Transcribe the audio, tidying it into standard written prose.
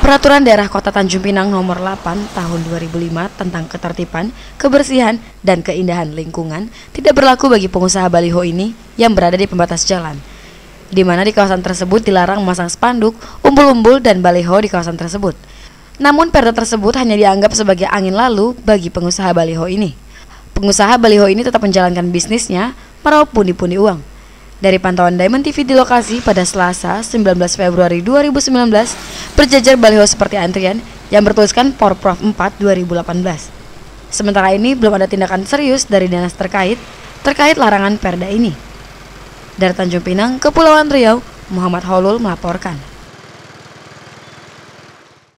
Peraturan Daerah Kota Tanjung Pinang Nomor 8 Tahun 2005 tentang ketertiban, kebersihan, dan keindahan lingkungan tidak berlaku bagi pengusaha baliho ini yang berada di pembatas jalan, di mana di kawasan tersebut dilarang memasang spanduk, umbul-umbul, dan baliho di kawasan tersebut. Namun perda tersebut hanya dianggap sebagai angin lalu bagi pengusaha baliho ini. Pengusaha baliho ini tetap menjalankan bisnisnya meraup pundi-pundi uang. Dari pantauan Diamond TV di lokasi pada Selasa 19 Februari 2019, berjajar baliho seperti antrian yang bertuliskan Porprov 4 2018. Sementara ini belum ada tindakan serius dari dinas terkait larangan perda ini. Dari Tanjung Pinang, Kepulauan Riau, Muhammad Holul melaporkan.